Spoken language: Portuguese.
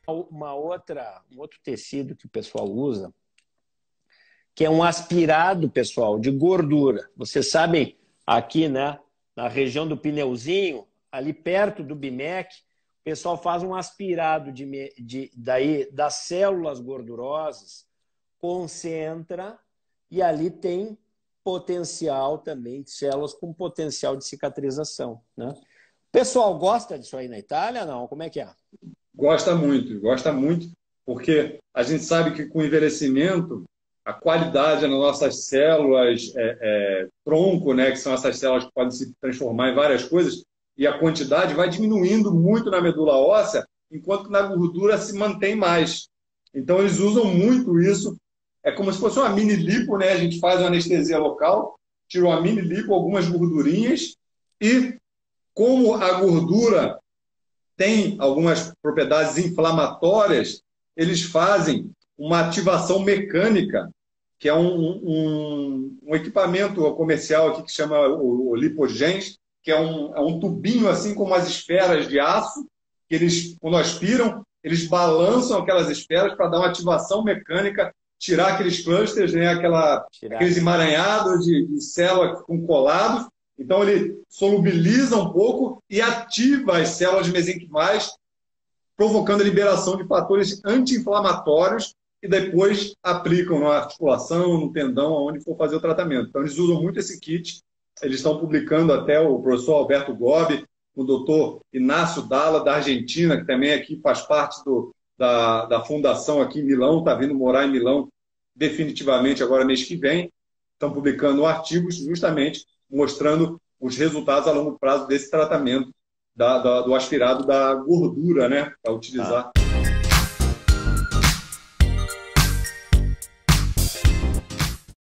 Um outro tecido que o pessoal usa, que é um aspirado, pessoal, de gordura. Vocês sabem, aqui, né, na região do pneuzinho, ali perto do BIMEC, o pessoal faz um aspirado daí, das células gordurosas, concentra e ali tem potencial também de células com potencial de cicatrização, né? O pessoal gosta disso aí na Itália, não? Como é que é? Gosta muito, porque a gente sabe que com o envelhecimento, a qualidade nas nossas células tronco, né, que são essas células que podem se transformar em várias coisas, e a quantidade vai diminuindo muito na medula óssea, enquanto que na gordura se mantém mais. Então, eles usam muito isso. É como se fosse uma mini lipo, né? A gente faz uma anestesia local, tira uma mini lipo, algumas gordurinhas, e como a gordura tem algumas propriedades inflamatórias, eles fazem uma ativação mecânica, que é um equipamento comercial aqui que chama o Lipogens, que é um tubinho assim como as esferas de aço, que eles, quando aspiram, eles balançam aquelas esferas para dar uma ativação mecânica, tirar aqueles clusters, né, aqueles emaranhados de célula com colados. Então, ele solubiliza um pouco e ativa as células mesenquimais, provocando a liberação de fatores anti-inflamatórios e depois aplicam na articulação, no tendão, aonde for fazer o tratamento. Então, eles usam muito esse kit. Eles estão publicando até o professor Alberto Gobi, o doutor Inácio Dalla, da Argentina, que também aqui faz parte da fundação aqui em Milão, está vindo morar em Milão definitivamente agora mês que vem. Estão publicando artigos justamente mostrando os resultados a longo prazo desse tratamento do aspirado da gordura, né, para utilizar.